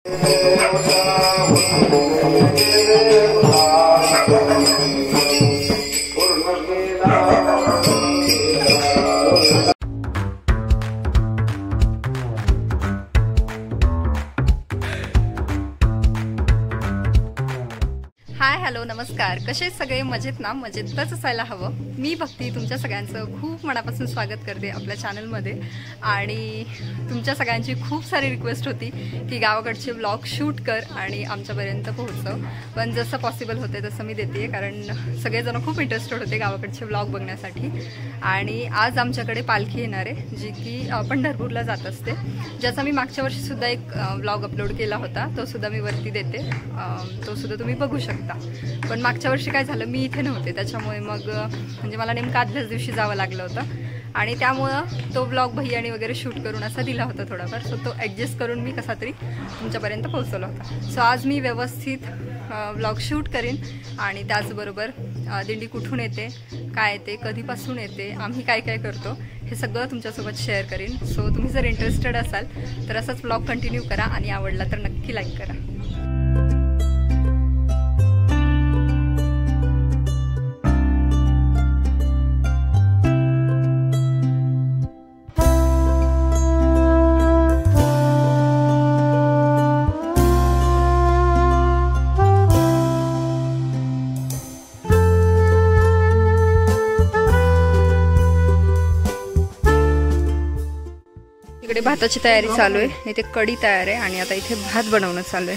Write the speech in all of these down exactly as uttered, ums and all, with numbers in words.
Hi hello नमस्कार, कसे सगळे मजेत ना? मजेतच असायला हवं. मी भक्ती तुमच्या सगळ्यांचं खूप मनापासून स्वागत करते आपल्या चॅनलमध्ये. आणि तुमच्या सगळ्यांची खूप सारी रिक्वेस्ट होती की गावाकडचे व्लॉग शूट कर आणि आमच्यापर्यंत पोहोचव. पण जसं पॉसिबल होते तसं मी देते, कारण सगळेजण खूप इंटरेस्टेड होते गावाकडचे व्लॉग बघण्यासाठी. आणि आज आमच्याकडे पालखी येणार आहे, जी की पंढरपूरला जात असते, ज्याचा मी मागच्या वर्षीसुद्धा एक व्लॉग अपलोड केला होता. तो सुद्धा मी वरती देते, तो सुद्धा तुम्ही बघू शकता. पण मागच्या वर्षी काय झालं, मी इथे नव्हते, त्याच्यामुळे मग म्हणजे मला नेमकं आदल्याच दिवशी जावं लागलं होतं आणि त्यामुळं तो ब्लॉग भैयानी वगैरे शूट करून असा दिला होता थोडाफार. सो तो ॲडजस्ट करून मी कसा तरी तुमच्यापर्यंत पोहोचवला होता. सो आज मी व्यवस्थित ब्लॉग शूट करीन आणि त्याचबरोबर दिंडी कुठून येते, काय येते, कधीपासून येते, आम्ही काय काय करतो, हे सगळं तुमच्यासोबत शेअर करीन. सो तुम्ही जर इंटरेस्टेड असाल तर असंच ब्लॉग कंटिन्यू करा आणि आवडला तर नक्की लाईक करा. इकडे भाताची तयारी चालू आहे, इथे कढी तयार आहे आणि आता इथे भात बनवणं चालू आहे.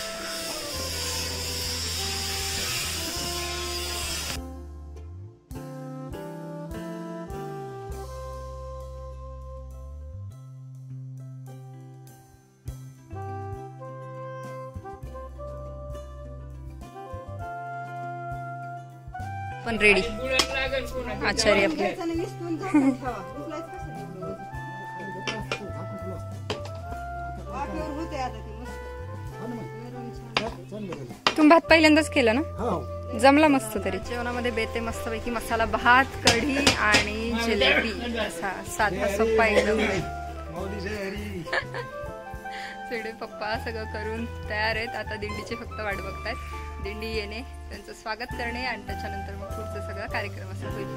पण रेडी आचार्य आपले. तुम्ही भात पहिल्यांदाच केलं ना? जमला मस्त. तरी जेवणामध्ये बेते मस्तपैकी मसाला भात, कढी आणि जिलेबी, असा साधा सोपा एकदम. सगळे पप्पा सगळं करून तयार आहेत, आता दिंडीची फक्त वाट बघतायत. दिंडी येणे, त्यांचं स्वागत करणे आणि त्याच्यानंतर मग पुढचा सगळा कार्यक्रम असा होईल.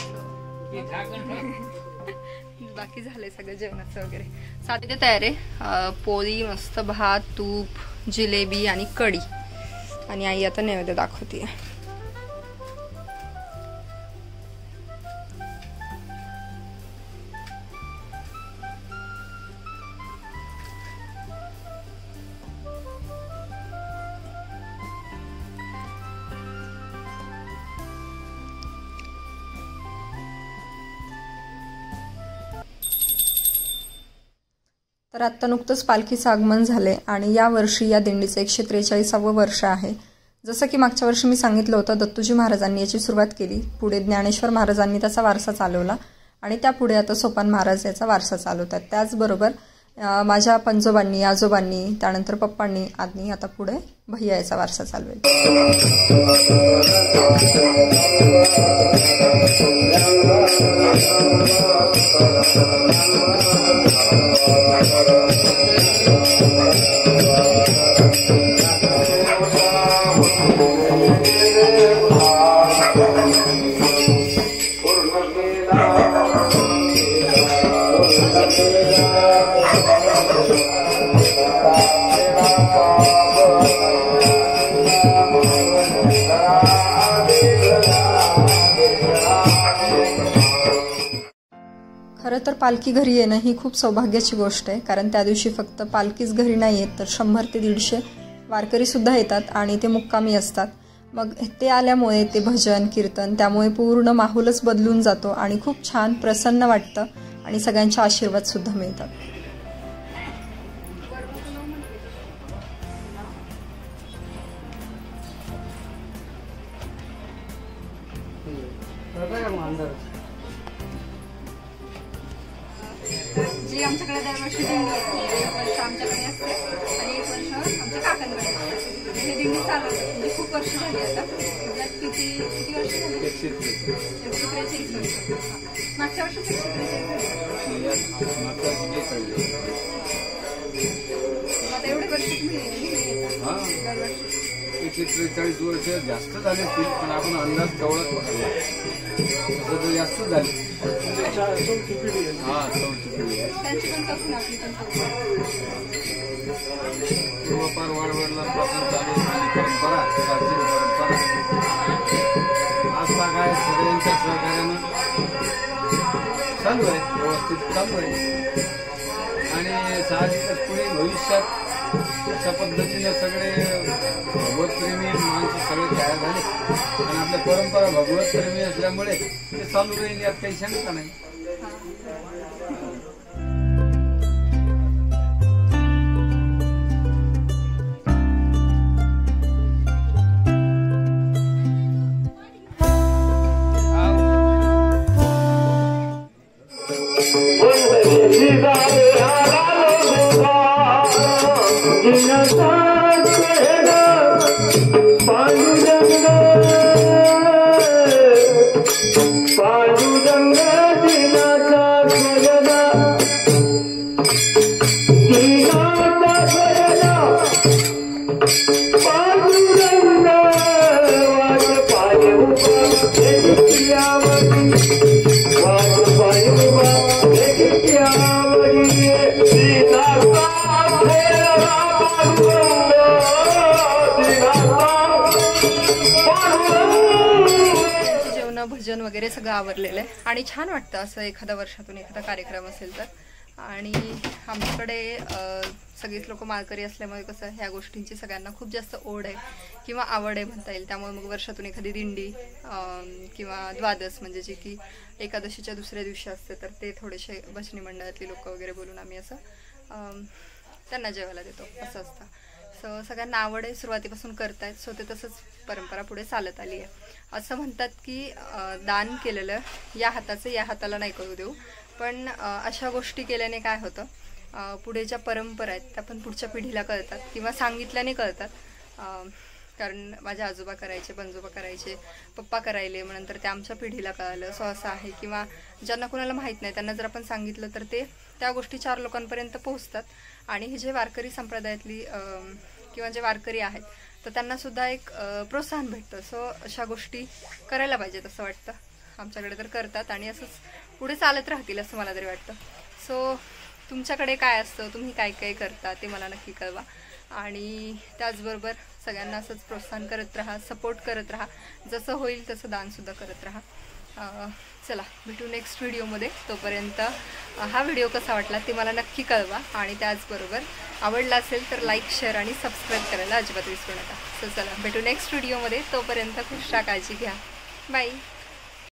बाकी झालंय सगळं जेवणाचं वगैरे. साधी तयार आहे, पोळी, मस्त भात, तूप, जिलेबी आणि कढी. आणि आई आता नैवेद्य दाखवते. तर आत्ता नुकतंच पालखीचं आगमन झाले आणि या वर्षी या दिंडीचं एकशे त्रेचाळीसावं वर्ष आहे. जसं की मागच्या वर्षी मी सांगितलं होतं, दत्तूजी महाराजांनी याची सुरुवात केली, पुढे ज्ञानेश्वर महाराजांनी त्याचा वारसा चालवला आणि त्यापुढे आता सोपान महाराज याचा वारसा चालवतात. त्याचबरोबर माझ्या पंजोबांनी, आजोबांनी, त्यानंतर पप्पांनी आणि आता पुढे भैया याचा वारसा चालवेल. खरं तर पालखी घरी येणं ही खूप सौभाग्याची गोष्ट आहे, कारण त्या दिवशी फक्त पालखीच घरी नाही येत तर शंभर ते दीडशे वारकरी सुद्धा येतात आणि ते मुक्कामी असतात. मग ते आल्यामुळे ते भजन कीर्तन, त्यामुळे पूर्ण माहोलच बदलून जातो आणि खूप छान प्रसन्न वाटतं आणि सगळ्यांचे आशीर्वाद सुद्धा मिळतात. जी आमच्याकडे दरवर्षी दिंडी असते, एक वर्ष आमच्याकडे असते आणि एक वर्ष आमच्या काकांकडे असते. हे दिंडी चालवते म्हणजे खूप वर्ष झाली आता. किती किती वर्ष झाली? एकशे त्रेचाळीस वर्ष. मागच्या वर्षी एकशे त्रेचाळीस आता एवढे वर्ष तुम्ही हा एकशे त्रेचाळीस वर्ष जास्त झाले असतील, पण आपण अंदाज तेवढाच पकडला, तसं तर जास्त झाले. हा चौथी पिढी आहे. पूर्वपार वाडवडिलांपासून चालू झालेली परंपरा, प्राचीन परंपरा आता काय सगळ्यांच्या सहकार्यानं चालू आहे, व्यवस्थित चालू आहे. आणि साहजिकच पुढे भविष्यात अशा पद्धतीने सगळे भगवतप्रेमी माणसं सगळे तयार झाले आणि आपल्या परंपरा भगवतप्रेमी असल्यामुळे ते चालू राहील, यात काही शंका नाही. भजन वगैरे सगळं आवरलेलं आहे आणि छान वाटतं असं एखादा वर्षातून एखादा कार्यक्रम असेल तर. आणि आमच्याकडे सगळीच लोक माळकरी असल्यामुळे कसं ह्या गोष्टींची सगळ्यांना खूप जास्त ओढ आहे किंवा आवड आहे म्हणता येईल. त्यामुळे मग वर्षातून एखादी दिंडी किंवा द्वादश म्हणजे जी की एकादशीच्या दुसऱ्या दिवशी असते, तर ते थोडेसे भजनी मंडळातली लोक वगैरे बोलून आम्ही असं त्यांना जेवायला देतो, असं असतं. सो सगळ्यांना आवड आहे, सुरुवातीपासून करतायत, सो ते तसंच परंपरा पुढे चालत आली आहे. असं म्हणतात की दान केलेलं या हाताचं या हाताला नाही करू देऊ, पण अशा गोष्टी केल्याने काय होतं, पुढे ज्या परंपरा आहेत त्या पण पुढच्या पिढीला कळतात किंवा सांगितल्याने कळतात. कारण माझे आजोबा करायचे, पणजोबा करायचे, पप्पा करायले, मग नंतर ते आमच्या पिढीला कळालं, सो असं आहे. किंवा ज्यांना कोणाला माहीत नाही त्यांना जर आपण सांगितलं तर ते त्या गोष्टी चार लोकांपर्यंत पोहोचतात. आणि हे जे वारकरी संप्रदायातली किंवा जे वारकरी आहेत तर त्यांनासुद्धा एक प्रोत्साहन भेटतं. सो अशा गोष्टी करायला पाहिजेत असं वाटतं. आमच्याकडे तर करतात आणि असंच पुढे चालत राहतील असं मला तरी वाटतं. सो तुमच्याकडे काय असतं, तुम्ही काय काय करता ते मला नक्की कळवा. आणि त्याचबरोबर सगळ्यांना असंच प्रोत्साहन करत राहा, सपोर्ट करत राहा, जसं होईल तसं दानसुद्धा करत राहा. चला भेटू नेक्स्ट व्हिडिओमध्ये. तोपर्यंत हा व्हिडिओ कसा वाटला ते मला नक्की कळवा. आणि त्याचबरोबर आवडला असेल तर लाईक, शेअर आणि सबस्क्राईब करायला अजिबात विसरू नका. सो चला भेटू नेक्स्ट व्हिडिओमध्ये. तोपर्यंत खुश राहा, काळजी घ्या, बाय.